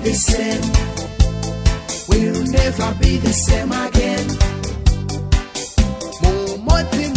the same. We'll never be the same again. More thing